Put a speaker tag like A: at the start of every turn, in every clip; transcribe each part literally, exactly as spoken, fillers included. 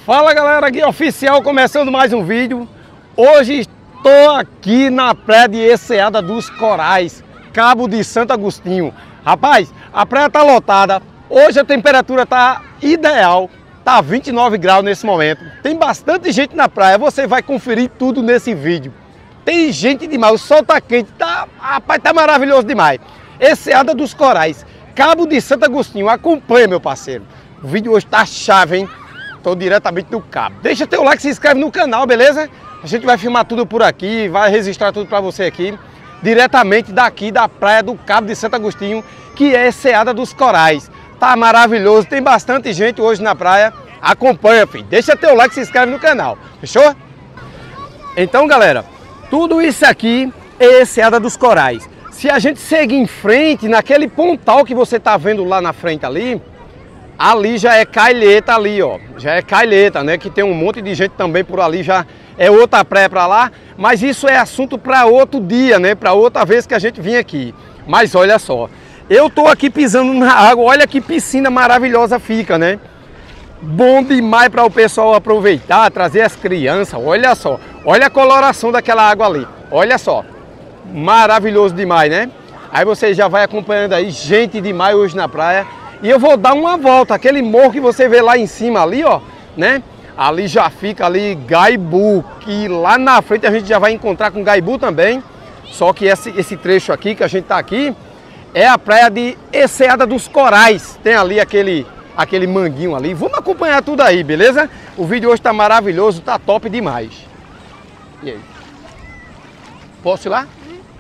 A: Fala galera, Guia Oficial começando mais um vídeo. Hoje estou aqui na praia de Eceada dos Corais, Cabo de Santo Agostinho. Rapaz, a praia está lotada, hoje a temperatura está ideal, está vinte e nove graus nesse momento. Tem bastante gente na praia, você vai conferir tudo nesse vídeo. Tem gente demais, o sol está quente, tá, rapaz, tá maravilhoso demais. Eceada dos Corais, Cabo de Santo Agostinho, acompanha meu parceiro. O vídeo hoje está chave, hein? Estou diretamente do Cabo. Deixa teu like, se inscreve no canal, beleza? A gente vai filmar tudo por aqui, vai registrar tudo para você aqui, diretamente daqui da praia do Cabo de Santo Agostinho, que é Eceada dos Corais. Tá maravilhoso, tem bastante gente hoje na praia. Acompanha, filho. Deixa teu like, se inscreve no canal. Fechou? Então, galera, tudo isso aqui é Eceada dos Corais. Se a gente seguir em frente, naquele pontal que você tá vendo lá na frente ali, ali já é Cailheta ali, ó. Já é Cailheta, né? Que tem um monte de gente também por ali, já é outra praia para lá. Mas isso é assunto para outro dia, né? Para outra vez que a gente vir aqui. Mas olha só, eu tô aqui pisando na água, olha que piscina maravilhosa fica, né? Bom demais para o pessoal aproveitar, trazer as crianças. Olha só, olha a coloração daquela água ali. Olha só, maravilhoso demais, né? Aí você já vai acompanhando aí, gente demais hoje na praia. E eu vou dar uma volta, aquele morro que você vê lá em cima ali, ó, né? Ali já fica ali Gaibu, que lá na frente a gente já vai encontrar com Gaibu também. Só que esse, esse trecho aqui que a gente tá aqui é a praia de Eceada dos Corais. Tem ali aquele, aquele manguinho ali. Vamos acompanhar tudo aí, beleza? O vídeo hoje tá maravilhoso, tá top demais. E aí? Posso ir lá?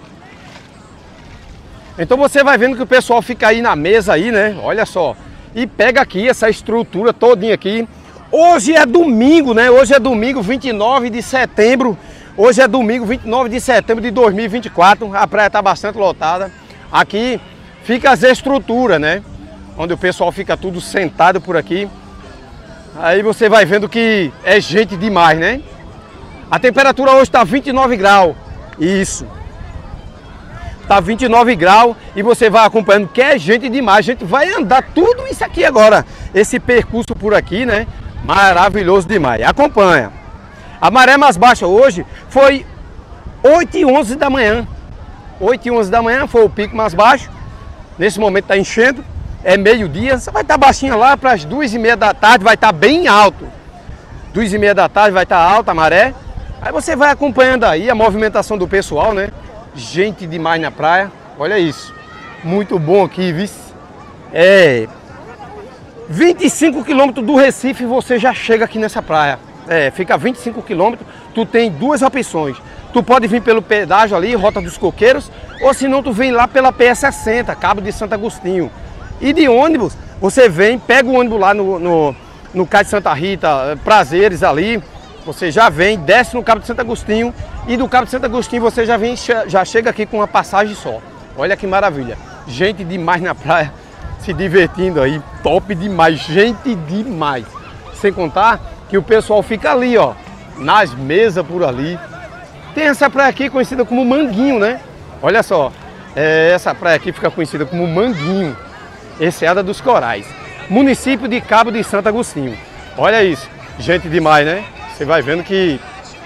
A: Então você vai vendo que o pessoal fica aí na mesa aí, né? Olha só. E pega aqui essa estrutura todinha aqui. Hoje é domingo, né? Hoje é domingo, vinte e nove de setembro. Hoje é domingo, vinte e nove de setembro de dois mil e vinte e quatro. A praia tá bastante lotada. Aqui fica as estruturas, né? Onde o pessoal fica tudo sentado por aqui. Aí você vai vendo que é gente demais, né? A temperatura hoje tá vinte e nove graus. Isso. Tá vinte e nove graus e você vai acompanhando, que é gente demais. A gente vai andar tudo isso aqui agora. Esse percurso por aqui, né? Maravilhoso demais. Acompanha. A maré mais baixa hoje foi oito e onze da manhã. oito e onze da manhã foi o pico mais baixo. Nesse momento tá enchendo. É meio-dia. Você vai estar baixinha lá para as duas e meia da tarde. Vai estar bem alto. Duas e meia da tarde vai estar alta a maré. Aí você vai acompanhando aí a movimentação do pessoal, né? Gente demais na praia, olha isso, muito bom aqui, viu? É, vinte e cinco quilômetros do Recife você já chega aqui nessa praia, é, fica vinte e cinco quilômetros, tu tem duas opções, tu pode vir pelo pedágio ali, Rota dos Coqueiros, ou se não tu vem lá pela P S sessenta, Cabo de Santo Agostinho, e de ônibus, você vem, pega o ônibus lá no, no, no Cais de Santa Rita, Prazeres ali, você já vem, desce no Cabo de Santo Agostinho e do Cabo de Santo Agostinho você já vem, já chega aqui com uma passagem só. Olha que maravilha. Gente demais na praia, se divertindo aí, top demais, gente demais. Sem contar que o pessoal fica ali, ó, nas mesas por ali. Tem essa praia aqui conhecida como Manguinho, né? Olha só, é, essa praia aqui fica conhecida como Manguinho, Eceada dos Corais, município de Cabo de Santo Agostinho. Olha isso, gente demais, né? Você vai vendo que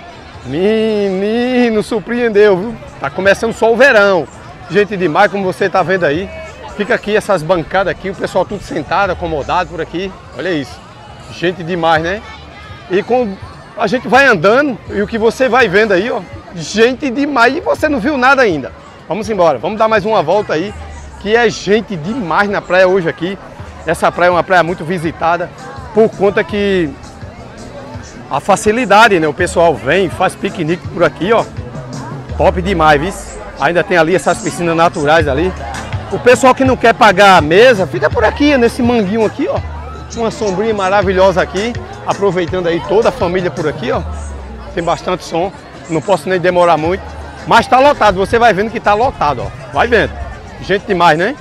A: menino surpreendeu, viu? Tá começando só o verão. Gente demais, como você tá vendo aí. Fica aqui essas bancadas aqui, o pessoal tudo sentado, acomodado por aqui. Olha isso. Gente demais, né? E com a gente vai andando e o que você vai vendo aí, ó, gente demais. E você não viu nada ainda. Vamos embora, vamos dar mais uma volta aí, que é gente demais na praia hoje aqui. Essa praia é uma praia muito visitada por conta que a facilidade, né? O pessoal vem, faz piquenique por aqui, ó. Top demais, viu? Ainda tem ali essas piscinas naturais ali. O pessoal que não quer pagar a mesa, fica por aqui, nesse manguinho aqui, ó. Uma sombrinha maravilhosa aqui. Aproveitando aí toda a família por aqui, ó. Tem bastante som. Não posso nem demorar muito. Mas tá lotado, você vai vendo que tá lotado, ó. Vai vendo. Gente demais, né?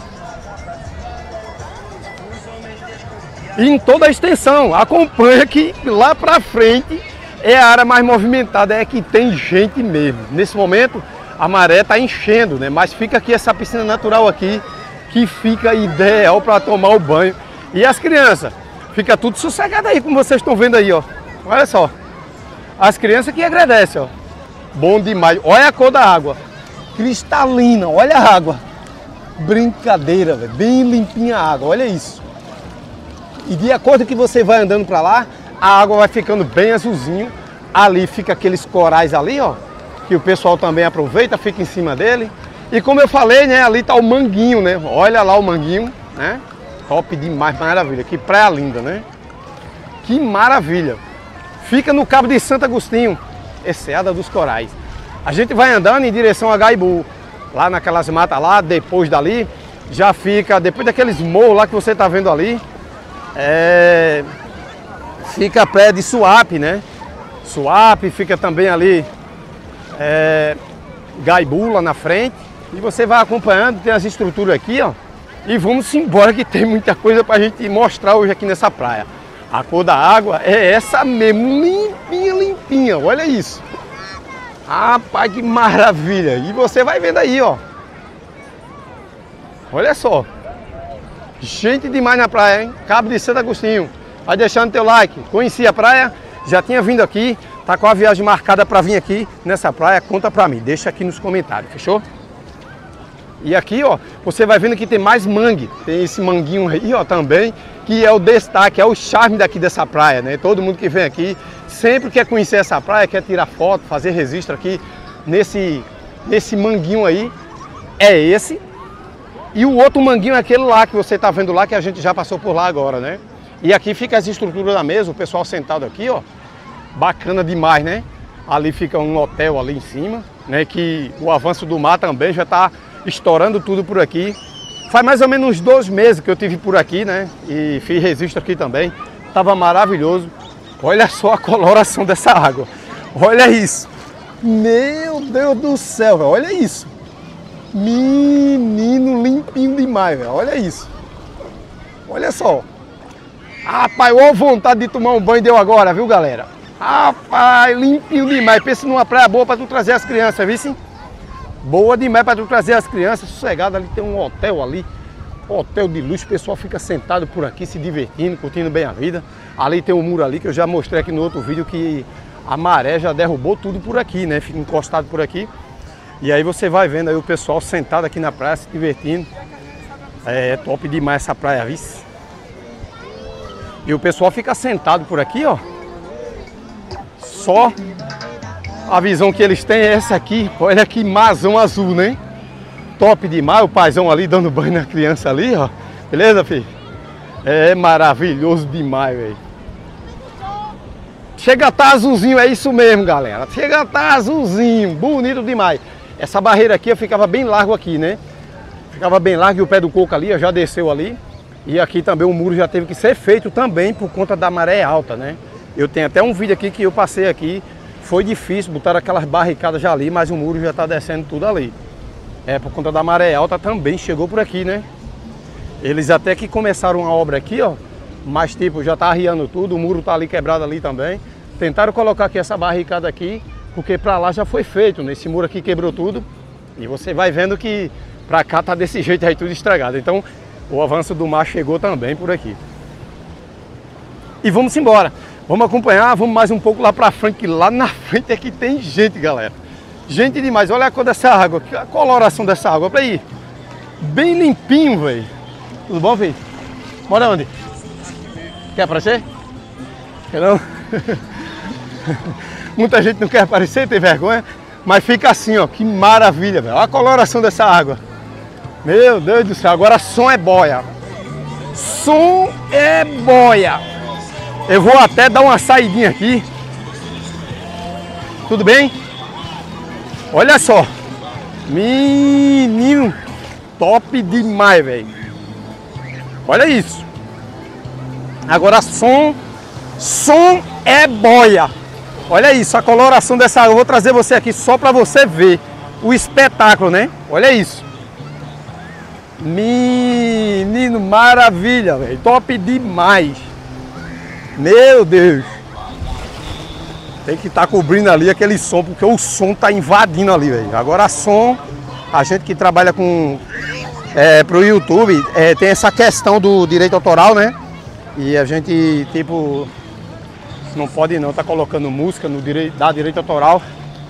A: E em toda a extensão, acompanha que lá pra frente é a área mais movimentada, é que tem gente mesmo. Nesse momento a maré tá enchendo, né? Mas fica aqui essa piscina natural aqui, que fica ideal para tomar o banho. E as crianças, Fica tudo sossegado aí, como vocês estão vendo aí, ó. Olha só. As crianças que agradecem, ó. Bom demais. Olha a cor da água. Cristalina, olha a água. Brincadeira, velho. Bem limpinha a água, olha isso. E de acordo que você vai andando para lá, a água vai ficando bem azulzinho. Ali fica aqueles corais ali, ó. Que o pessoal também aproveita, fica em cima dele. E como eu falei, né, ali tá o manguinho, né? Olha lá o manguinho, né? Top demais, maravilha. Que praia linda, né? Que maravilha. Fica no Cabo de Santo Agostinho, Enseada dos Corais. A gente vai andando em direção a Gaibu. Lá naquelas matas lá, depois dali, já fica, depois daqueles morros lá que você tá vendo ali, é, fica a praia de Suape, né? Suape, fica também ali é, Gaibu lá na frente. E você vai acompanhando, tem as estruturas aqui, ó. E vamos embora que tem muita coisa pra gente mostrar hoje aqui nessa praia. A cor da água é essa mesmo, limpinha, limpinha, olha isso. Rapaz, que maravilha! E você vai vendo aí, ó. Olha só. Gente demais na praia, hein? Cabo de Santo Agostinho. Vai deixando teu like. Conheci a praia, já tinha vindo aqui. Tá com a viagem marcada para vir aqui nessa praia. Conta pra mim, deixa aqui nos comentários, fechou? E aqui, ó, você vai vendo que tem mais mangue. Tem esse manguinho aí, ó, também, que é o destaque, é o charme daqui dessa praia, né? Todo mundo que vem aqui sempre quer conhecer essa praia, quer tirar foto, fazer registro aqui nesse, nesse manguinho aí. É esse. E o outro manguinho é aquele lá que você tá vendo lá, que a gente já passou por lá agora, né? E aqui fica as estruturas da mesa, o pessoal sentado aqui, ó. Bacana demais, né? Ali fica um hotel ali em cima, né? Que o avanço do mar também já tá estourando tudo por aqui. Faz mais ou menos uns dois meses que eu tive por aqui, né? E fiz registro aqui também. Tava maravilhoso. Olha só a coloração dessa água. Olha isso. Meu Deus do céu, velho. Olha isso. Menino limpinho demais, velho. Olha isso. Olha só. Rapaz, olha a vontade de tomar um banho deu agora, viu, galera? Rapaz, limpinho demais. Pensa numa praia boa para tu trazer as crianças, viu, sim? Boa demais para tu trazer as crianças, sossegado. Ali tem um hotel ali, hotel de luxo, o pessoal fica sentado por aqui se divertindo, curtindo bem a vida. Ali tem um muro ali que eu já mostrei aqui no outro vídeo que a maré já derrubou tudo por aqui, né? Fica encostado por aqui. E aí você vai vendo aí o pessoal sentado aqui na praia se divertindo. É top demais essa praia, viu? E o pessoal fica sentado por aqui, ó. Só a visão que eles têm é essa aqui. Olha que marzão azul, né? Top demais. O paizão ali dando banho na criança ali, ó. Beleza, filho? É maravilhoso demais, velho. Chega a estar azulzinho, é isso mesmo, galera. Chega a estar azulzinho, bonito demais. Essa barreira aqui eu ficava bem largo aqui, né? Ficava bem largo e o pé do coco ali, ó, já desceu ali. E aqui também o muro já teve que ser feito também por conta da maré alta, né? Eu tenho até um vídeo aqui que eu passei aqui. Foi difícil, botar aquelas barricadas já ali, mas o muro já está descendo tudo ali. É, por conta da maré alta também chegou por aqui, né? Eles até que começaram a obra aqui, ó. Mas tipo, já tá arriando tudo, o muro tá ali quebrado ali também. Tentaram colocar aqui essa barricada aqui, porque para lá já foi feito, nesse muro aqui quebrou tudo. E você vai vendo que para cá tá desse jeito aí tudo estragado. Então o avanço do mar chegou também por aqui. E vamos embora. Vamos acompanhar, vamos mais um pouco lá pra frente, que lá na frente é que tem gente, galera. Gente demais, olha a cor dessa água, a coloração dessa água, olha aí. Bem limpinho, velho. Tudo bom, filho? Mora onde? Quer aparecer? Quer não? Muita gente não quer aparecer, tem vergonha. Mas fica assim, ó, que maravilha, velho. Olha a coloração dessa água. Meu Deus do céu, agora som é boia. Som é boia. Eu vou até dar uma saidinha aqui. Tudo bem? Olha só. Menino, top demais, velho. Olha isso. Agora som, som é boia. Olha isso, a coloração dessa água. Eu vou trazer você aqui só para você ver o espetáculo, né? Olha isso. Menino, maravilha, velho. Top demais. Meu Deus. Tem que estar tá cobrindo ali aquele som, porque o som tá invadindo ali, velho. Agora som, a gente que trabalha com é, pro YouTube, é, tem essa questão do direito autoral, né? E a gente, tipo, não pode não tá colocando música no direito, da direito autoral.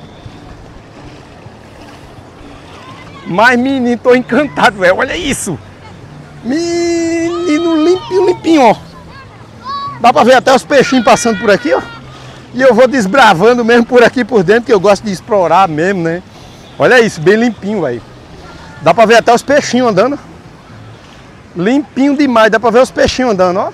A: Mas, menino, tô encantado, velho. Olha isso. Menino, limpinho, limpinho, ó. Dá pra ver até os peixinhos passando por aqui, ó. E eu vou desbravando mesmo por aqui por dentro, que eu gosto de explorar mesmo, né? Olha isso, bem limpinho, velho. Dá pra ver até os peixinhos andando. Limpinho demais, dá pra ver os peixinhos andando, ó.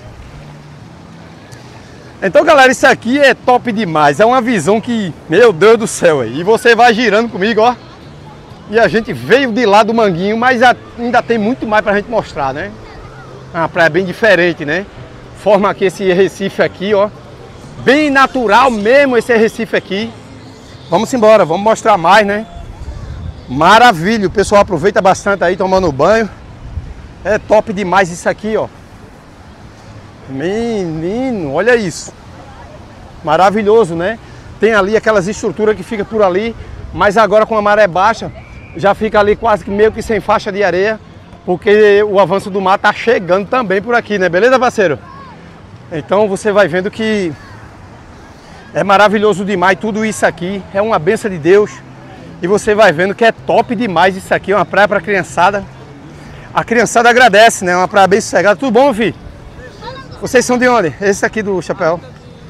A: Então, galera, isso aqui é top demais. É uma visão que, meu Deus do céu, aí. E você vai girando comigo, ó. E a gente veio de lá do Manguinho, mas ainda tem muito mais pra gente mostrar, né? É uma praia bem diferente, né? Forma aqui esse Recife aqui, ó. Bem natural mesmo esse Recife aqui. Vamos embora, vamos mostrar mais, né? Maravilha, o pessoal aproveita bastante aí tomando banho. É top demais isso aqui, ó. Menino, olha isso. Maravilhoso, né? Tem ali aquelas estruturas que fica por ali, mas agora com a maré baixa, já fica ali quase que meio que sem faixa de areia, porque o avanço do mar tá chegando também por aqui, né? Beleza, parceiro? Então você vai vendo que é maravilhoso demais tudo isso aqui, é uma bênção de Deus. E você vai vendo que é top demais isso aqui, é uma praia para criançada. A criançada agradece, né? Uma praia bem sossegada. Tudo bom, filho? Vocês são de onde? Esse aqui do chapéu.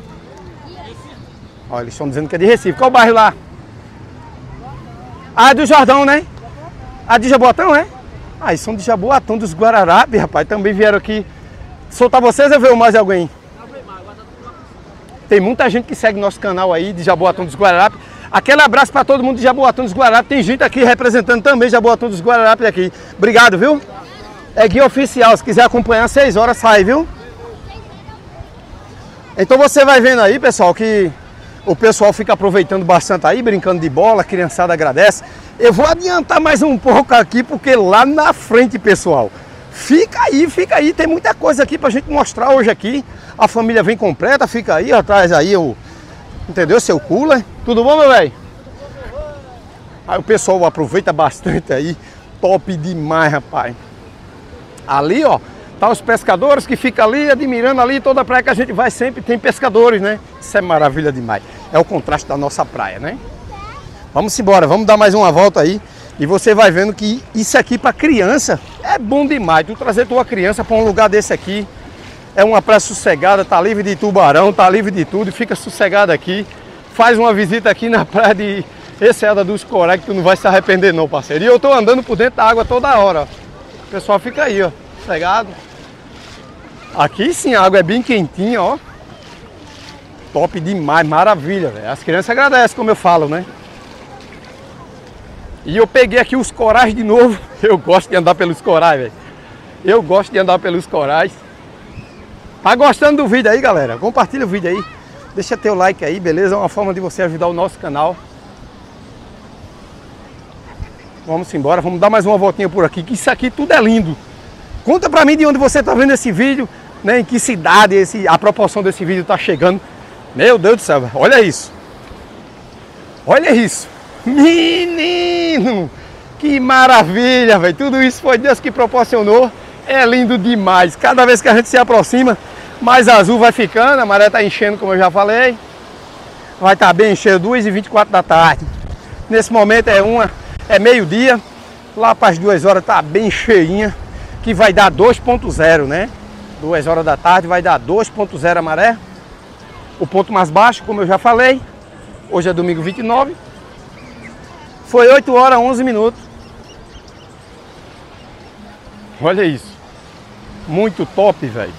A: Olha, eles estão dizendo que é de Recife. Qual o bairro lá? Ah, é do Jordão, né? Ah, de Jaboatão, é? Ah, eles são de Jaboatão, dos Guararapes, rapaz. Também vieram aqui soltar vocês ou veio mais alguém? Tem muita gente que segue nosso canal aí de Jaboatão dos Guararapes. Aquele abraço para todo mundo de Jaboatão dos Guararapes. Tem gente aqui representando também Jaboatão dos Guararapes aqui. Obrigado, viu? É guia oficial. Se quiser acompanhar, seis horas sai, viu? Então você vai vendo aí, pessoal, que o pessoal fica aproveitando bastante aí, brincando de bola, a criançada agradece. Eu vou adiantar mais um pouco aqui, porque lá na frente, pessoal, fica aí, fica aí, tem muita coisa aqui pra gente mostrar hoje aqui. A família vem completa, fica aí, atrás aí o, entendeu, seu cooler. Tudo bom, meu velho? Aí o pessoal aproveita bastante aí, top demais, rapaz. Ali, ó, tá os pescadores que ficam ali, admirando ali, toda a praia que a gente vai sempre tem pescadores, né? Isso é maravilha demais. É o contraste da nossa praia, né? Vamos embora, vamos dar mais uma volta aí. E você vai vendo que isso aqui para criança é bom demais. Tu trazer tua criança para um lugar desse aqui, é uma praia sossegada, tá livre de tubarão, tá livre de tudo, fica sossegado aqui. Faz uma visita aqui na praia de Enseada dos Corais, que tu não vai se arrepender não, parceiro. E eu tô andando por dentro da água toda hora, ó. O pessoal fica aí, ó, sossegado. Aqui sim a água é bem quentinha, ó. Top demais, maravilha, velho. As crianças agradecem, como eu falo, né? E eu peguei aqui os corais de novo. Eu gosto de andar pelos corais, velho. Eu gosto de andar pelos corais. Tá gostando do vídeo aí, galera? Compartilha o vídeo aí. Deixa teu like aí, beleza? É uma forma de você ajudar o nosso canal. Vamos embora, vamos dar mais uma voltinha por aqui, que isso aqui tudo é lindo. Conta pra mim de onde você tá vendo esse vídeo, né? Em que cidade esse, a proporção desse vídeo tá chegando. Meu Deus do céu, olha isso. Olha isso. Menino, que maravilha, velho. Tudo isso foi Deus que proporcionou. É lindo demais. Cada vez que a gente se aproxima, mais azul vai ficando. A maré tá enchendo, como eu já falei. Vai estar tá bem cheio, duas e vinte e quatro da tarde. Nesse momento é uma, é meio-dia. Lá para as duas horas tá bem cheinha, que vai dar dois ponto zero, né? duas horas da tarde vai dar dois ponto zero a maré. O ponto mais baixo, como eu já falei, hoje é domingo vinte e nove. Foi oito horas e onze minutos. Olha isso. Muito top, velho.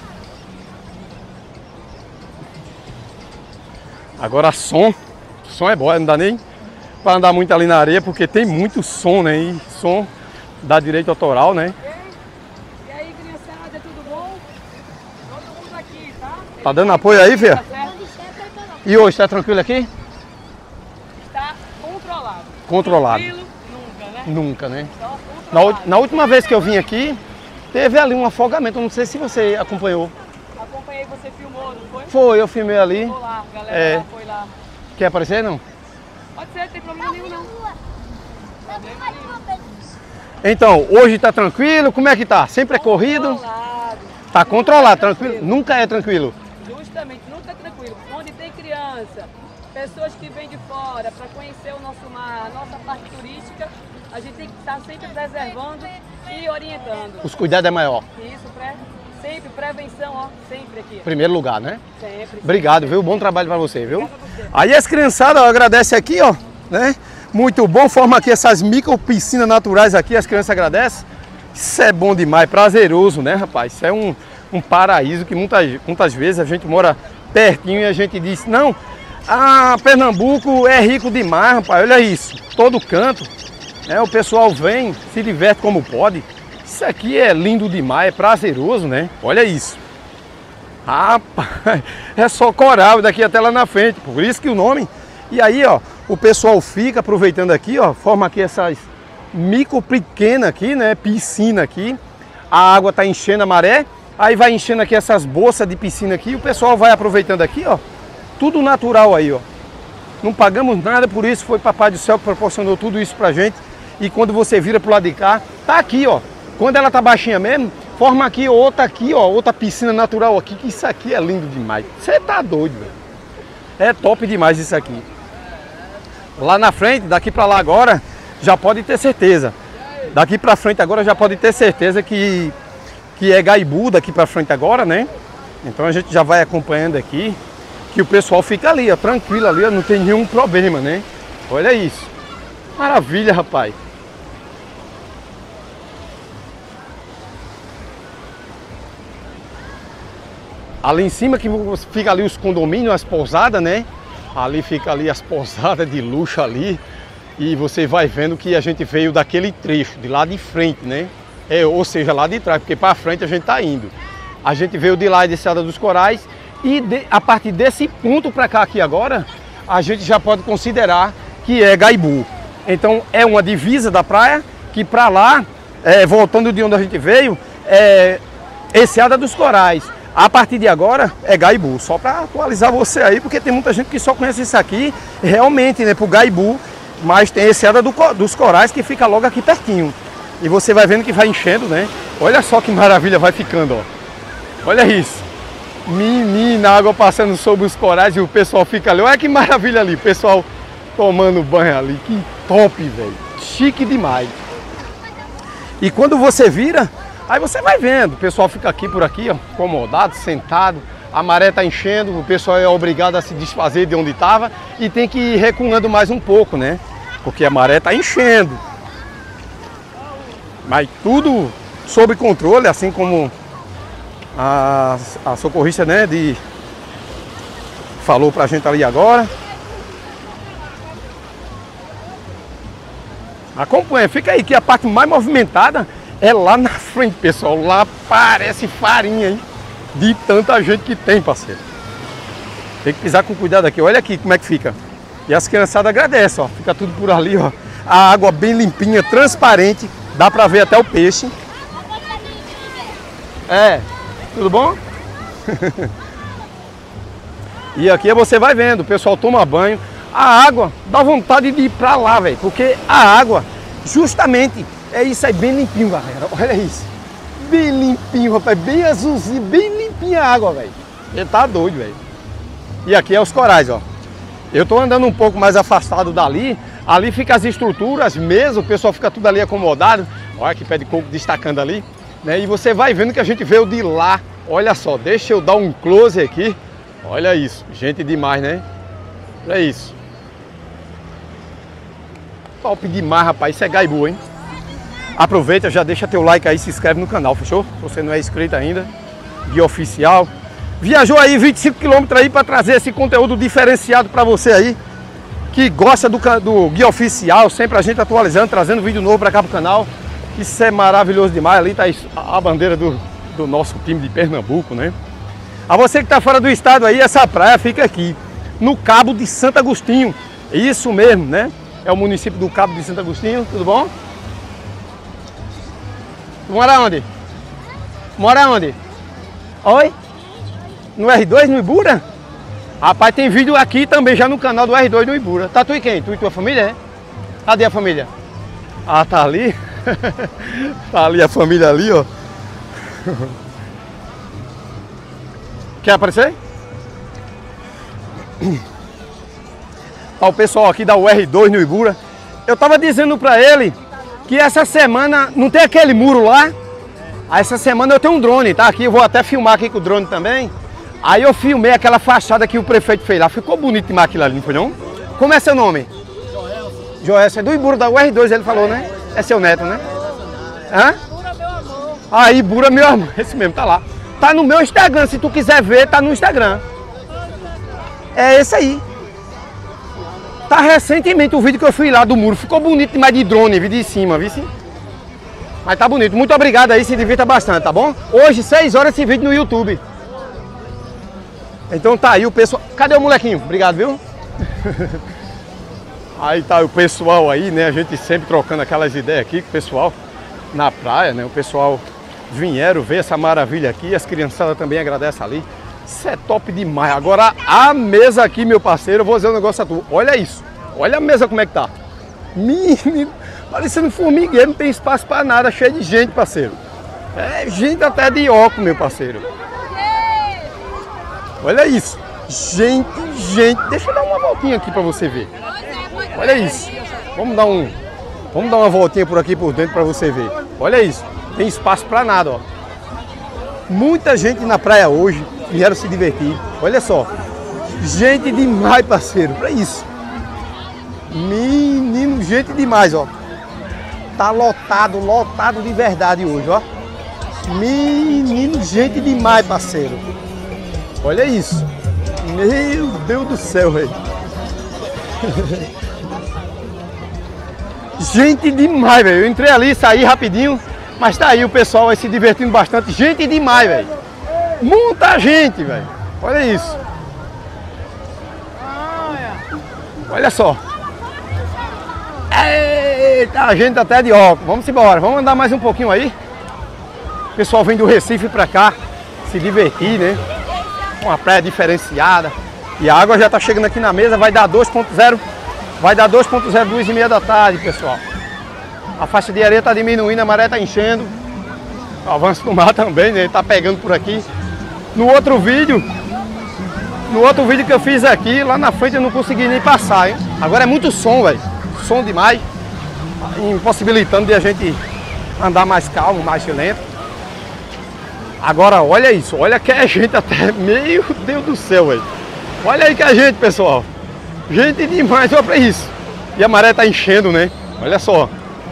A: Agora som. Som é bom, não dá nem para andar muito ali na areia, porque tem muito som, né? E som dá direito autoral, né?
B: E aí, criançada, tudo bom? Todo mundo aqui, tá?
A: Tá dando apoio aí, filha? E hoje, tá tranquilo aqui?
B: Está controlado.
A: Controlado.
B: Tranquilo, nunca, né?
A: Nunca, né?
B: Só
A: Na,
B: controlado.
A: na última vez que eu vim aqui, teve ali um afogamento. Eu não sei se você acompanhou.
B: Acompanhei, você filmou, não foi?
A: Foi, eu filmei ali.
B: Foi lá, a galera
A: É.
B: lá foi lá.
A: Quer aparecer, não?
B: Pode ser, não tem problema nenhum, não. Problema nenhum.
A: Então, hoje tá tranquilo? Como é que tá? Sempre é corrido?
B: Controlado.
A: Tá controlado, tranquilo? Nunca é tranquilo.
B: Justamente, nunca é tranquilo. Onde tem criança, pessoas que vêm de fora para conhecer o nosso mar, a nossa parte turística, a gente tem que estar sempre preservando e orientando.
A: Os cuidados é maior.
B: Isso, pré, sempre, prevenção, ó, sempre aqui.
A: Primeiro lugar, né?
B: Sempre.
A: Obrigado,
B: sempre.
A: viu? Bom trabalho pra você, viu? Aí as criançadas, ó, agradecem aqui, ó, né? Muito bom, forma aqui essas micro piscinas naturais aqui, as crianças agradecem. Isso é bom demais, prazeroso, né, rapaz? Isso é um, um paraíso que muitas, muitas vezes a gente mora pertinho e a gente diz, não, ah, Pernambuco é rico demais, rapaz, olha isso, todo canto, né? O pessoal vem, se diverte como pode. Isso aqui é lindo demais, é prazeroso, né? Olha isso. Rapaz, é só coral daqui até lá na frente, por isso que o nome. E aí, ó, o pessoal fica aproveitando aqui, ó, forma aqui essas micro pequenas aqui, né, piscina aqui. A água tá enchendo a maré, aí vai enchendo aqui essas bolsas de piscina aqui, e o pessoal vai aproveitando aqui, ó. Tudo natural aí, ó. Não pagamos nada por isso, foi Papai do Céu que proporcionou tudo isso pra gente. E quando você vira pro lado de cá, tá aqui, ó. Quando ela tá baixinha mesmo, forma aqui outra aqui, ó, outra piscina natural aqui, que isso aqui é lindo demais. Você tá doido, velho. É top demais isso aqui. Lá na frente, daqui pra lá agora, já pode ter certeza. Daqui pra frente agora já pode ter certeza que, que é Gaibu daqui pra frente agora, né? Então a gente já vai acompanhando aqui, que o pessoal fica ali, ó, tranquilo ali, ó, não tem nenhum problema, né? Olha isso. Maravilha, rapaz. Ali em cima que fica ali os condomínios, as pousadas, né? Ali fica ali as pousadas de luxo ali. E você vai vendo que a gente veio daquele trecho, de lá de frente, né? É, ou seja, lá de trás, porque para frente a gente tá indo. A gente veio de lá de Estrada dos Corais e de, a partir desse ponto para cá aqui agora, a gente já pode considerar que é Gaibu. Então é uma divisa da praia que para lá, é, voltando de onde a gente veio, é Estrada dos Corais. A partir de agora é Gaibu, só para atualizar você aí, porque tem muita gente que só conhece isso aqui realmente, né, pro Gaibu, mas tem esse Estrada do, dos Corais que fica logo aqui pertinho. E você vai vendo que vai enchendo, né? Olha só que maravilha vai ficando, ó. Olha isso. Menina, água passando sobre os corais e o pessoal fica ali. Olha que maravilha ali, o pessoal tomando banho ali. Que top, velho. Chique demais. E quando você vira, aí você vai vendo, o pessoal fica aqui por aqui, ó, acomodado, sentado, a maré tá enchendo, o pessoal é obrigado a se desfazer de onde estava e tem que ir recuando mais um pouco, né? Porque a maré tá enchendo. Mas tudo sob controle, assim como a, a socorrista, né, de, falou pra gente ali agora. Acompanha, fica aí que a parte mais movimentada é lá na frente, pessoal. Lá parece farinha, hein? De tanta gente que tem, parceiro. Tem que pisar com cuidado aqui. Olha aqui como é que fica. E as criançadas agradecem, ó. Fica tudo por ali, ó. A água bem limpinha, transparente. Dá pra ver até o peixe. É. Tudo bom? E aqui você vai vendo. O pessoal toma banho. A água dá vontade de ir pra lá, velho. Porque a água, justamente, é isso aí, bem limpinho, galera. Olha isso. Bem limpinho, rapaz. Bem azulzinho, bem limpinha a água, velho. Ele tá doido, velho. E aqui é os corais, ó. Eu tô andando um pouco mais afastado dali. Ali fica as estruturas mesmo. O pessoal fica tudo ali acomodado. Olha que pé de coco destacando ali, né? E você vai vendo que a gente veio de lá. Olha só, deixa eu dar um close aqui. Olha isso. Gente demais, né? Olha isso. Top demais, rapaz. Isso é Gaibu, hein? Aproveita, já deixa teu like aí, se inscreve no canal, fechou? Se você não é inscrito ainda, Guia Oficial. Viajou aí vinte e cinco quilômetros aí para trazer esse conteúdo diferenciado para você aí, que gosta do, do Guia Oficial, sempre a gente atualizando, trazendo vídeo novo para cá pro canal. Isso é maravilhoso demais. Ali tá a bandeira do, do nosso time de Pernambuco, né? A você que tá fora do estado aí, essa praia fica aqui, no Cabo de Santo Agostinho. Isso mesmo, né? É o município do Cabo de Santo Agostinho, tudo bom? Mora onde? Mora onde? Oi? No R dois, no Ibura? Rapaz, tem vídeo aqui também já no canal do R dois no Ibura. Tá tu e quem? Tu e tua família, é? Cadê a família? Ah, tá ali? Tá ali a família ali, ó. Quer aparecer? Tá o pessoal aqui da U R dois no Ibura. Eu tava dizendo pra ele que essa semana não tem aquele muro lá. Aí essa semana eu tenho um drone, tá aqui, eu vou até filmar aqui com o drone também. Aí eu filmei aquela fachada que o prefeito fez lá, ficou bonito demais aquilo ali, não foi não? Como é seu nome? Joelson. Joelson, é do Ibura da U R dois, ele falou, né? É seu neto, né? Hã? Ibura, meu amor. Ah, Ibura, meu amor, esse mesmo, tá lá. Tá no meu Instagram, se tu quiser ver, tá no Instagram. É esse aí. Tá recentemente o vídeo que eu fui lá do muro, ficou bonito demais de drone, vi de cima, viu sim? Mas tá bonito, muito obrigado aí, se divirta bastante, tá bom? Hoje, seis horas, esse vídeo no YouTube. Então tá aí o pessoal. Cadê o molequinho? Obrigado, viu? Aí tá o pessoal aí, né? A gente sempre trocando aquelas ideias aqui com o pessoal na praia, né? O pessoal vieram ver essa maravilha aqui. As criançadas também agradecem ali. Isso é top demais. Agora a mesa aqui, meu parceiro, eu vou dizer um negócio a tu. Olha isso. Olha a mesa como é que tá. Menino, parecendo formigueiro, não tem espaço pra nada, cheio de gente, parceiro. É gente até de óculos, meu parceiro. Olha isso. Gente, gente. Deixa eu dar uma voltinha aqui pra você ver. Olha isso. Vamos dar um... Vamos dar uma voltinha por aqui por dentro pra você ver. Olha isso. Tem espaço pra nada, ó. Muita gente na praia hoje. Vieram se divertir. Olha só. Gente demais, parceiro. Pra isso. Menino, gente demais, ó. Tá lotado, lotado de verdade hoje, ó. Menino, gente demais, parceiro. Olha isso. Meu Deus do céu, velho. Gente demais, velho. Eu entrei ali, saí rapidinho, mas tá aí o pessoal vai se divertindo bastante. Gente demais, velho. Muita gente, velho. Olha isso. Olha só. Eita, a gente até de óculos. Vamos embora. Vamos andar mais um pouquinho aí. O pessoal vem do Recife pra cá se divertir, né? Uma praia diferenciada. E a água já tá chegando aqui na mesa. Vai dar dois ponto zero. Vai dar dois ponto zero, duas e meia da tarde, pessoal. A faixa de areia tá diminuindo, a maré tá enchendo. O avanço do mar também, né? Tá pegando por aqui. No outro vídeo, no outro vídeo que eu fiz aqui, lá na frente eu não consegui nem passar, hein? Agora é muito som, velho. Som demais. Impossibilitando de a gente andar mais calmo, mais lento. Agora, olha isso. Olha que é gente até... Meu Deus do céu, velho. Olha aí que é gente, pessoal. Gente demais, olha pra isso. E a maré tá enchendo, né? Olha só.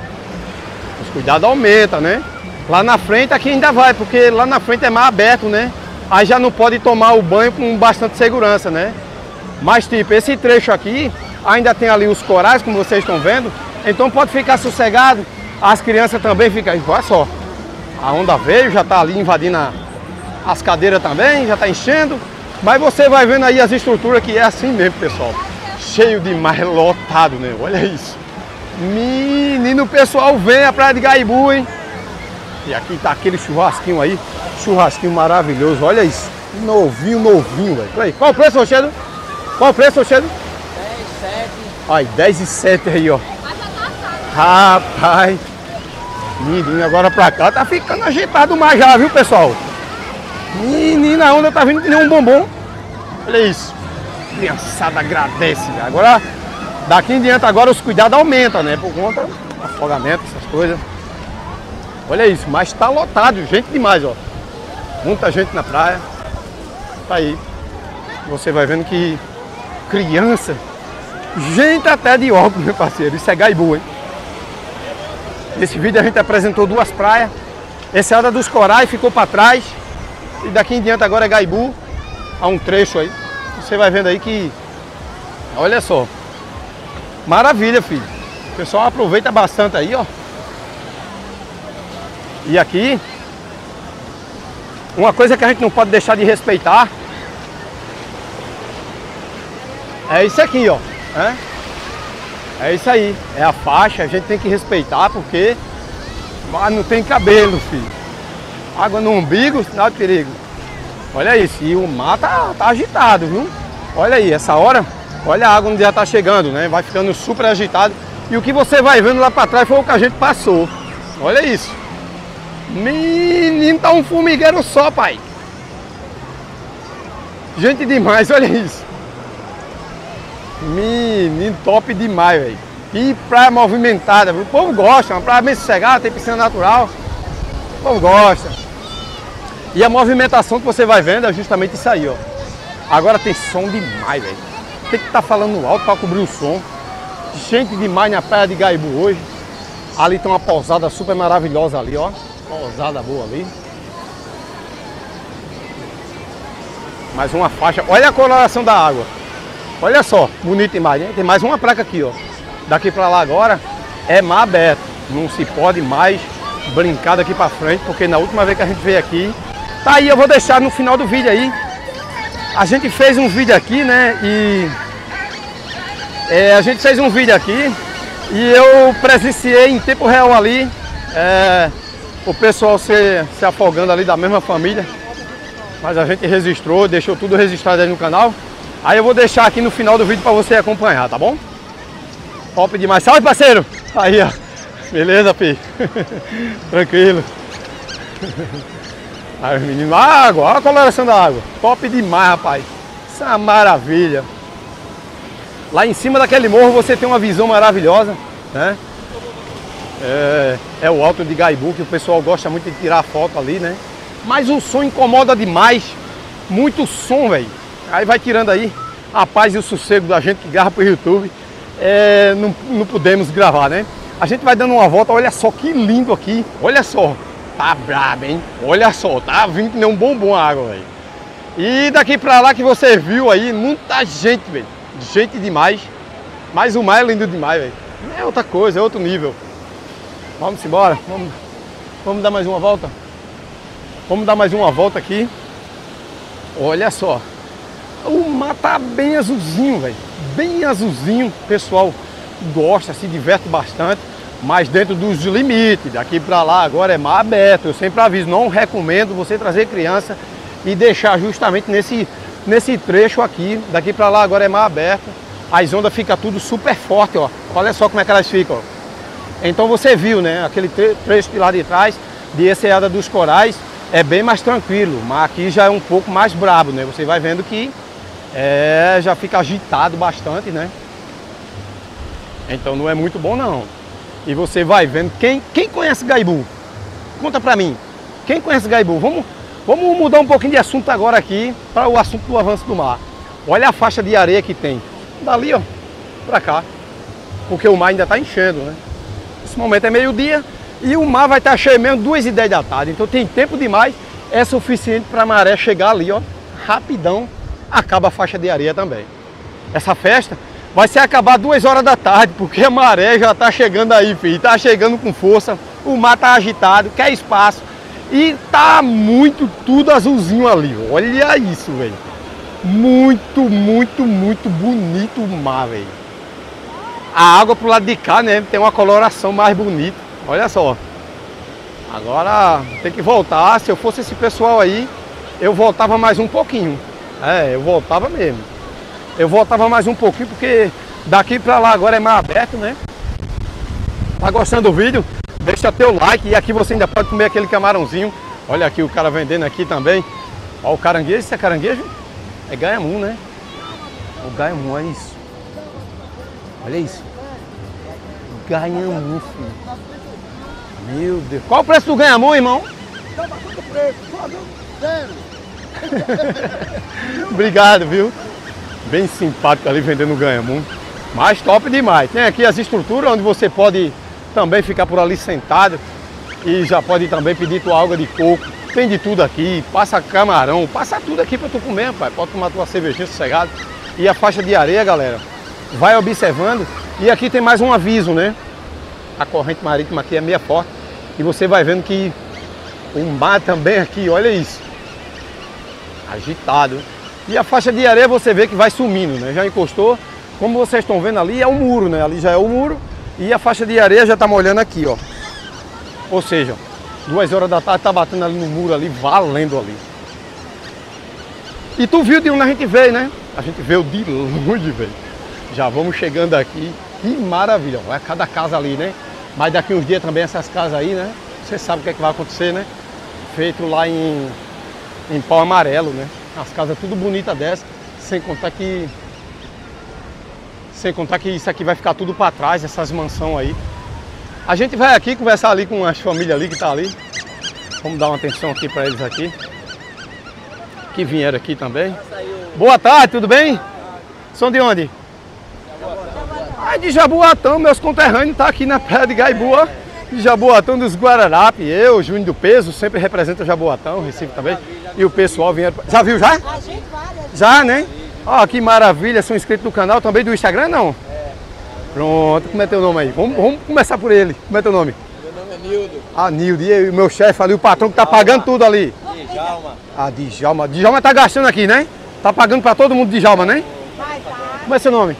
A: Os cuidados aumentam, né? Lá na frente aqui ainda vai, porque lá na frente é mar aberto, né? Aí já não pode tomar o banho com bastante segurança, né? Mas tipo, esse trecho aqui ainda tem ali os corais, como vocês estão vendo. Então pode ficar sossegado. As crianças também ficam... Olha só. A onda veio, já tá ali invadindo a... as cadeiras também, já tá enchendo. Mas você vai vendo aí as estruturas que é assim mesmo, pessoal. Cheio demais, lotado, né? Olha isso. Menino, o pessoal vem a praia de Gaibu, hein? E aqui tá aquele churrasquinho aí. Churrasquinho maravilhoso, olha isso. Novinho, novinho, velho. Qual o preço, Rochedo? Qual o preço, Rochedo?
B: dez, sete.
A: Ai, dez e sete aí, ó. Rapaz. Menino, agora pra cá tá ficando agitado mais já, viu, pessoal? Menina, a onda tá vindo que nem um bombom. Olha isso. Criançada agradece, velho. Agora, daqui em diante agora os cuidados aumentam, né? Por conta do afogamento, essas coisas. Olha isso, mas tá lotado, gente demais, ó. Muita gente na praia. Tá aí. Você vai vendo que criança, gente até de óculos, meu parceiro. Isso é Gaibu, hein? Nesse vídeo a gente apresentou duas praias. Essa é a Onda dos Corais, ficou para trás. E daqui em diante agora é Gaibu. Há um trecho aí. Você vai vendo aí que... Olha só. Maravilha, filho. O pessoal aproveita bastante aí, ó. E aqui... Uma coisa que a gente não pode deixar de respeitar... É isso aqui, ó. É, é isso aí. É a faixa. A gente tem que respeitar porque... Ah, não tem cabelo, filho. Água no umbigo, sinal de perigo. Olha isso, e o mar tá, tá agitado, viu? Olha aí, essa hora, olha a água onde já tá chegando, né? Vai ficando super agitado. E o que você vai vendo lá pra trás foi o que a gente passou. Olha isso. Menino, tá um formigueiro só, pai. Gente demais, olha isso. Menino, top demais, velho. E praia movimentada, o povo gosta, uma praia bem sossegada, tem piscina natural. O povo gosta. E a movimentação que você vai vendo é justamente isso aí, ó. Agora tem som demais, velho. Tem que estar falando alto para cobrir o som. Gente demais na praia de Gaibu hoje. Ali tem uma pousada super maravilhosa ali, ó. Pousada boa ali. Mais uma faixa. Olha a coloração da água. Olha só, bonita imagem. Tem mais uma placa aqui, ó. Daqui para lá agora é mar aberto. Não se pode mais brincar daqui para frente, porque na última vez que a gente veio aqui, tá aí, eu vou deixar no final do vídeo aí. A gente fez um vídeo aqui, né? E é, a gente fez um vídeo aqui e eu presenciei em tempo real ali é, o pessoal se, se afogando ali da mesma família. Mas a gente registrou, deixou tudo registrado aí no canal. Aí eu vou deixar aqui no final do vídeo para você acompanhar, tá bom? Top demais. Salve, parceiro! Aí, ó. Beleza, Pi? Tranquilo. Aí, os meninos. Água, olha a coloração da água. Top demais, rapaz. Isso é uma maravilha. Lá em cima daquele morro você tem uma visão maravilhosa, né? É, é o Alto de Gaibu, que o pessoal gosta muito de tirar foto ali, né? Mas o som incomoda demais. Muito som, velho. Aí vai tirando aí a paz e o sossego da gente que grava pro YouTube. É, não, não podemos gravar, né? A gente vai dando uma volta, olha só que lindo aqui. Olha só, tá brabo, hein? Olha só, tá vindo que nem um bombom a água, velho. E daqui pra lá que você viu aí, muita gente, velho. Gente demais. Mas o mar é lindo demais, velho. É outra coisa, é outro nível. Vamos embora, vamos, vamos dar mais uma volta. Vamos dar mais uma volta aqui. Olha só. O mar tá bem azulzinho, velho. Bem azulzinho. O pessoal gosta, se diverte bastante. Mas dentro dos limites. Daqui pra lá agora é mar aberto. Eu sempre aviso, não recomendo você trazer criança e deixar justamente nesse, nesse trecho aqui. Daqui pra lá agora é mar aberto. As ondas ficam tudo super forte, ó. Olha só como é que elas ficam, ó. Então você viu, né? Aquele trecho de lá de trás, de Enseada dos Corais, é bem mais tranquilo. Mas aqui já é um pouco mais brabo, né? Você vai vendo que é, já fica agitado bastante, né? Então não é muito bom, não. E você vai vendo. Quem, quem conhece Gaibu? Conta pra mim. Quem conhece Gaibu? Vamos, vamos mudar um pouquinho de assunto agora aqui para o assunto do avanço do mar. Olha a faixa de areia que tem. Dali, ó, pra cá. Porque o mar ainda tá enchendo, né? Esse momento é meio-dia e o mar vai estar cheio mesmo duas e dez da tarde. Então tem tempo demais. É suficiente para a maré chegar ali, ó, rapidão. Acaba a faixa de areia também. Essa festa vai ser acabar duas horas da tarde, porque a maré já tá chegando aí, filho. Tá chegando com força. O mar tá agitado, quer espaço. E tá muito, tudo azulzinho ali. Olha isso, velho. Muito, muito, muito bonito o mar, velho. A água pro lado de cá, né, tem uma coloração mais bonita. Olha só. Agora tem que voltar. Se eu fosse esse pessoal aí, eu voltava mais um pouquinho. É, eu voltava mesmo. Eu voltava mais um pouquinho, porque daqui pra lá agora é mar aberto, né? Tá gostando do vídeo? Deixa teu like. E aqui você ainda pode comer aquele camarãozinho. Olha aqui o cara vendendo aqui também. Ó, o caranguejo. Isso é caranguejo? É ganhamum, né? O ganhamum, olha isso. Olha isso. Ganhamum, filho. Meu Deus. Qual o preço do ganhamum, irmão?
C: Tá bastante preço, só zero.
A: Obrigado, viu? Bem simpático ali vendendo ganhamum. Mas top demais. Tem aqui as estruturas onde você pode também ficar por ali sentado. E já pode também pedir tua água de coco. Tem de tudo aqui, passa camarão, passa tudo aqui para tu comer, pai. Pode tomar tua cervejinha sossegada. E a faixa de areia, galera, vai observando. E aqui tem mais um aviso, né? A corrente marítima aqui é meia forte. E você vai vendo que o mar também aqui, olha isso. Agitado. E a faixa de areia você vê que vai sumindo, né? Já encostou. Como vocês estão vendo ali, é o muro, né? Ali já é o muro. E a faixa de areia já tá molhando aqui, ó. Ou seja, duas horas da tarde tá batendo ali no muro ali, valendo ali. E tu viu de onde a gente veio, né? A gente veio de longe, velho. Já vamos chegando aqui. Que maravilha. Olha cada casa ali, né? Mas daqui uns dias também essas casas aí, né? Você sabe o que é que vai acontecer, né? Feito lá em, em pau amarelo, né? As casas tudo bonita dessa, sem contar que sem contar que isso aqui vai ficar tudo para trás, essas mansões aí. A gente vai aqui conversar ali com as famílias ali que tá ali. Vamos dar uma atenção aqui para eles aqui, que vieram aqui também. Boa tarde, tudo bem? São de onde? Ah, de Jaboatão, meus conterrâneos tá aqui na praia de Gaiboa, de Jaboatão dos Guararapes. Eu, Júnior do Peso, sempre represento Jaboatão, Recife também. E o pessoal vieram. Já viu já? Já, né? Ó, que maravilha, são inscritos no canal também do Instagram, não? É. Pronto, como é teu nome aí? Vamos, vamos começar por ele. Como é teu nome?
C: Meu nome é Nildo.
A: Ah, Nildo. E o meu chefe ali, o patrão que tá pagando tudo ali?
C: Djalma.
A: Ah, Djalma. Djalma tá gastando aqui, né? Tá pagando pra todo mundo Djalma, né?
D: Vai, tá.
A: Como é seu nome?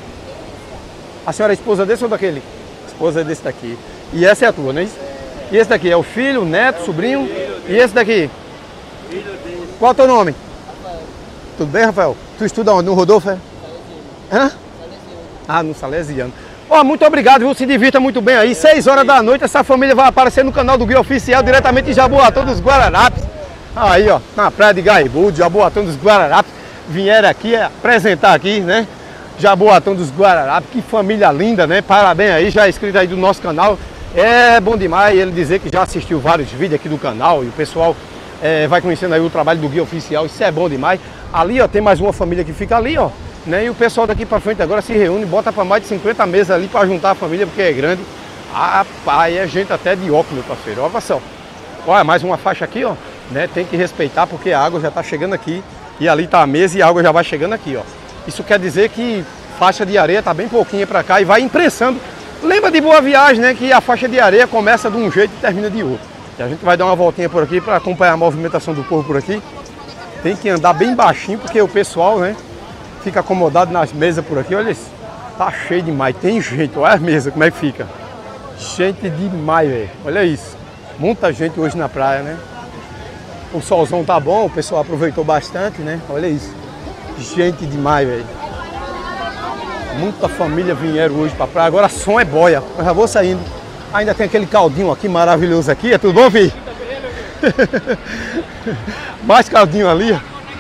A: A senhora é esposa desse ou daquele? Esposa desse daqui. E essa é a tua, né? E esse daqui é o filho, o neto, o sobrinho. E esse daqui?
C: Filho dele.
A: Qual é o teu nome? Tudo bem, Rafael? Tu estuda onde? No Rodolfo, é? Hã? Ah, no Salesiano. Ó, oh, muito obrigado, viu? Se divirta muito bem aí. seis horas da noite, essa família vai aparecer no canal do Guia Oficial, diretamente em Jaboatão dos Guararapes. Aí, ó, na praia de Gaibu, de Jaboatão dos Guararapes. Vieram aqui apresentar aqui, né? Jaboatão dos Guararapes. Que família linda, né? Parabéns aí, já é inscrito aí do nosso canal. É bom demais ele dizer que já assistiu vários vídeos aqui do canal e o pessoal é, vai conhecendo aí o trabalho do Guia Oficial. Isso é bom demais. Ali, ó, tem mais uma família que fica ali, ó, né? E o pessoal daqui pra frente agora se reúne, bota pra mais de cinquenta mesas ali pra juntar a família, porque é grande. Ah, pai, é gente até de óculos, meu parceiro. Olha só. Olha, mais uma faixa aqui, ó, né? Tem que respeitar porque a água já tá chegando aqui. E ali tá a mesa e a água já vai chegando aqui, ó. Isso quer dizer que faixa de areia tá bem pouquinha pra cá e vai imprensando. Lembra de Boa Viagem, né? Que a faixa de areia começa de um jeito e termina de outro. E a gente vai dar uma voltinha por aqui pra acompanhar a movimentação do povo por aqui. Tem que andar bem baixinho porque o pessoal, né, fica acomodado nas mesas por aqui. Olha isso, tá cheio demais, tem gente, olha as mesas como é que fica. Gente demais, velho, olha isso. Muita gente hoje na praia, né? O solzão tá bom, o pessoal aproveitou bastante, né? Olha isso, gente demais, velho. Muita família vieram hoje pra praia, agora som é boia, eu já vou saindo. Ainda tem aquele caldinho aqui maravilhoso aqui, é tudo bom, filho? Mais caldinho ali, ó.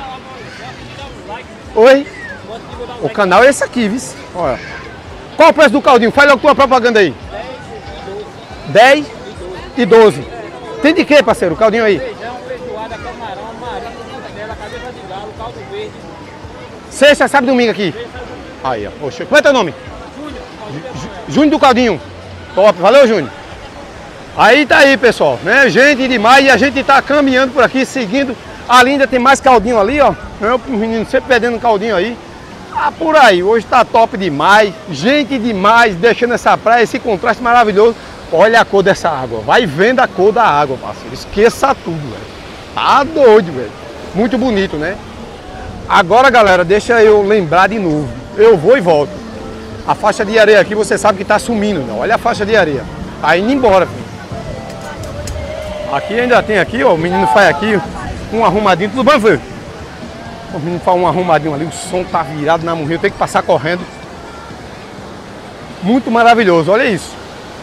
A: Oi? O canal é esse aqui, viu? Olha. Qual o preço do caldinho? Faz logo tua propaganda aí. dez e doze. Tem de quê, parceiro, o caldinho aí?
E: Feijão, feijoada, camarão, marinha, costela, cabeça de galo, caldo verde.
A: Sexta, sábado e domingo aqui. Aí, ó. Poxa, como é teu nome? Júnior. Júnior do Caldinho. Top, valeu, Júnior. Aí tá aí, pessoal, né? Gente demais e a gente tá caminhando por aqui, seguindo. Ali ainda tem mais caldinho ali, ó. O menino sempre perdendo caldinho aí. Ah, por aí, hoje tá top demais. Gente demais, deixando essa praia, esse contraste maravilhoso. Olha a cor dessa água, vai vendo a cor da água, parceiro. Esqueça tudo, velho. Tá doido, velho. Muito bonito, né? Agora, galera, deixa eu lembrar de novo. Eu vou e volto. A faixa de areia aqui, você sabe que tá sumindo, né? Olha a faixa de areia. Tá indo embora, filho. Aqui ainda tem aqui, ó, o menino faz aqui um arrumadinho, tudo bem, filho? O menino faz um arrumadinho ali, o som tá virado na morrinha, tem que passar correndo. Muito maravilhoso, olha isso.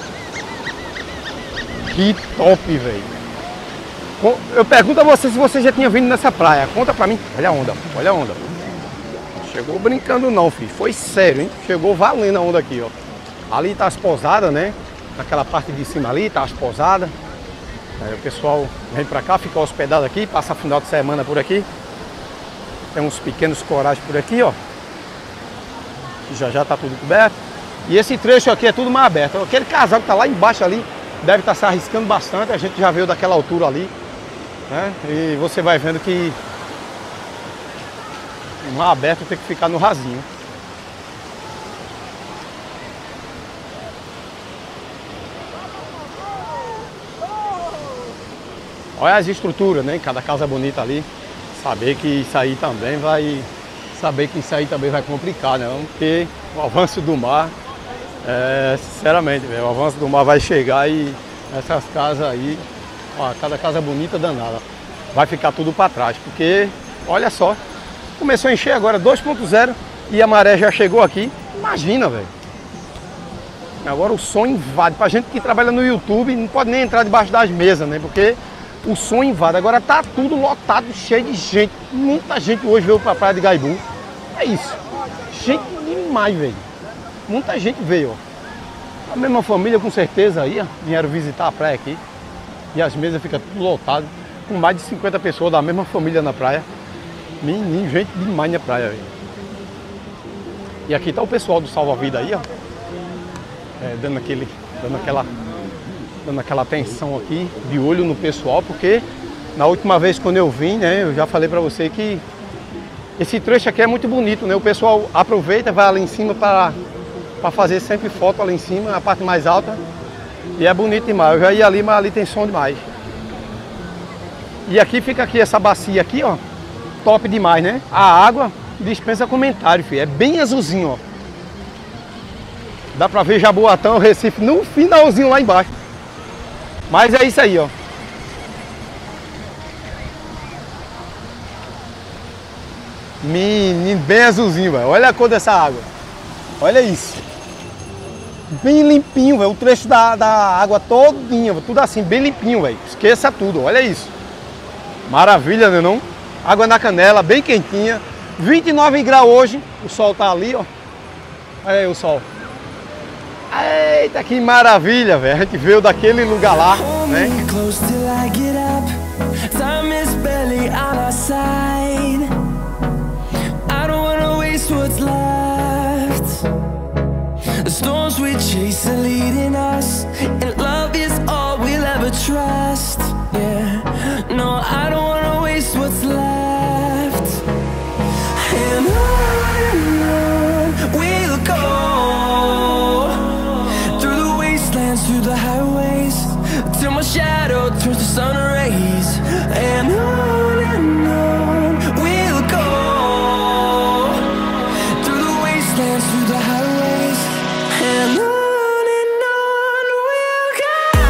A: Que top, velho. Eu pergunto a você se você já tinha vindo nessa praia, conta pra mim. Olha a onda, olha a onda. Chegou brincando não, filho, foi sério, hein? Chegou valendo a onda aqui, ó. Ali tá as pousadas, né? Naquela parte de cima ali tá as pousadas. Aí o pessoal vem pra cá, fica hospedado aqui, passa final de semana por aqui. Tem uns pequenos corais por aqui, ó. Já já tá tudo coberto. E esse trecho aqui é tudo mais aberto. Aquele casal que tá lá embaixo ali deve estar se arriscando bastante. A gente já veio daquela altura ali, né? E você vai vendo que o mar aberto tem que ficar no rasinho. Olha as estruturas, né? Cada casa bonita ali. Saber que isso aí também vai... Saber que isso aí também vai complicar, né? Porque o avanço do mar... É, sinceramente, o avanço do mar vai chegar e essas casas aí... Ó, cada casa bonita danada. Vai ficar tudo para trás. Porque, olha só... Começou a encher agora dois ponto zero e a maré já chegou aqui. Imagina, velho. Agora o som invade. Pra gente que trabalha no YouTube, não pode nem entrar debaixo das mesas, né? Porque o som invade. Agora tá tudo lotado, cheio de gente. Muita gente hoje veio pra praia de Gaibu. É isso. Gente demais, velho. Muita gente veio, ó. A mesma família, com certeza, aí, ó, vieram visitar a praia aqui. E as mesas ficam tudo lotadas, com mais de cinquenta pessoas da mesma família na praia. Menino, gente demais na praia, velho. E aqui tá o pessoal do Salva-Vida aí, ó. É, dando, aquele, dando, aquela, dando aquela atenção aqui, de olho no pessoal, porque na última vez quando eu vim, né, eu já falei pra você que esse trecho aqui é muito bonito, né? O pessoal aproveita, vai ali em cima para para fazer sempre foto ali em cima, na parte mais alta. E é bonito demais. Eu já ia ali, mas ali tem som demais. E aqui fica aqui essa bacia aqui, ó. Top demais, né? A água dispensa comentário, filho. É bem azulzinho, ó. Dá pra ver Jaboatão, Recife, no finalzinho lá embaixo. Mas é isso aí, ó. Menino, bem azulzinho, velho. Olha a cor dessa água. Olha isso. Bem limpinho, velho. O trecho da, da água todinha, tudo assim, bem limpinho, velho. Esqueça tudo, olha isso. Maravilha, né não? Água na canela, bem quentinha. vinte e nove graus hoje. O sol tá ali, ó. Olha aí o sol. Eita, que maravilha, velho. A gente veio daquele lugar lá, né?
D: The storms we chase are leading us, and love is all we'll ever trust. Yeah, no, I don't wanna waste what's left. And on we'll go, through the wastelands, through the highways, till my shadow turns to sun rays. And on and on we'll go, through the wastelands, through the highways. And on and on we'll go.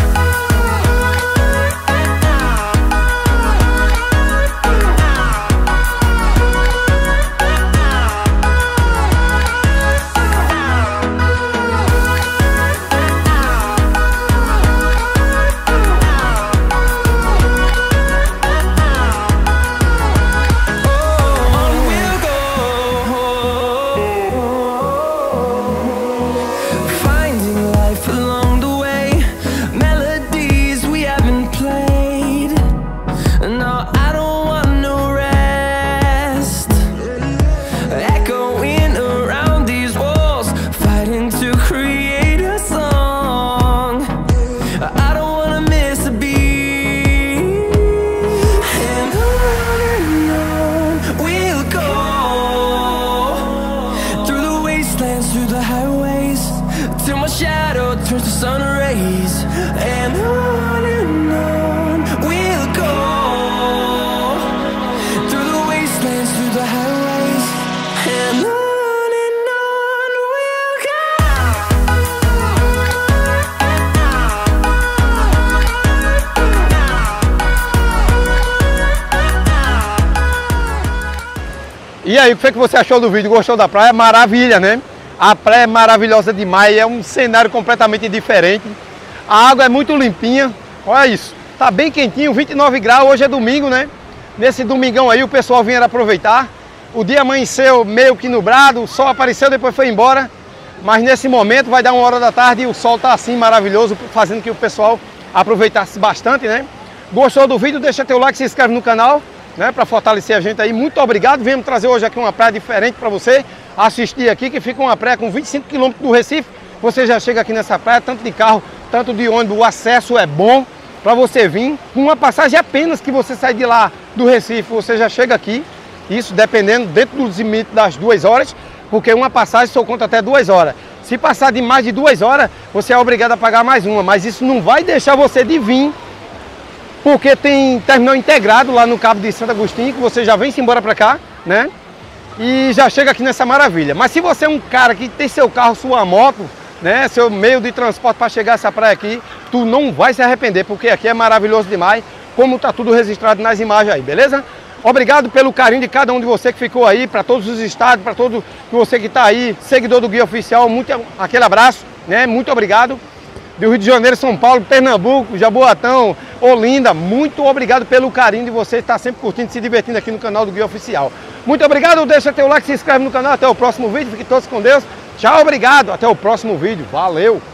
D: On we'll go, finding life along the way, melodies we haven't played. No, I don't want no rest, echoing around these walls, fighting to create a song. I don't wanna miss a beat. And on and on we'll go, through the wastelands, through the highways, till my shadow turns to sun rays. And on and on we'll go, through the wastelands, through the highways. And on and on we'll
A: E aí, o que foi que você achou do vídeo? Gostou da praia? Maravilha, né? A praia é maravilhosa demais, é um cenário completamente diferente. A água é muito limpinha, olha isso. Tá bem quentinho, vinte e nove graus, hoje é domingo, né? Nesse domingão aí o pessoal vinha aproveitar. O dia amanheceu meio que nublado, o sol apareceu, depois foi embora. Mas nesse momento vai dar uma hora da tarde e o sol tá assim maravilhoso, fazendo que o pessoal aproveitasse bastante, né? Gostou do vídeo? Deixa teu like, se inscreve no canal, né, para fortalecer a gente aí. Muito obrigado. Viemos trazer hoje aqui uma praia diferente para você assistir aqui, que fica uma praia com vinte e cinco quilômetros do Recife. Você já chega aqui nessa praia, tanto de carro, tanto de ônibus, o acesso é bom para você vir. Com uma passagem apenas que você sai de lá do Recife, você já chega aqui. Isso dependendo dentro dos limites das duas horas, porque uma passagem só conta até duas horas. Se passar de mais de duas horas, você é obrigado a pagar mais uma, mas isso não vai deixar você de vir, porque tem terminal integrado lá no Cabo de Santo Agostinho, que você já vem-se embora para cá, né? E já chega aqui nessa maravilha. Mas se você é um cara que tem seu carro, sua moto, né, seu meio de transporte para chegar a essa praia aqui, tu não vai se arrepender, porque aqui é maravilhoso demais, como tá tudo registrado nas imagens aí, beleza? Obrigado pelo carinho de cada um de você que ficou aí, para todos os estados, para todo você que está aí, seguidor do Guia Oficial, muito, aquele abraço, né? Muito obrigado. do Rio de Janeiro, São Paulo, Pernambuco, Jaboatão, Olinda. Muito obrigado pelo carinho de vocês estar sempre curtindo e se divertindo aqui no canal do Guia Oficial. Muito obrigado, deixa teu like, se inscreve no canal. Até o próximo vídeo, fiquem todos com Deus. Tchau, obrigado, até o próximo vídeo. Valeu!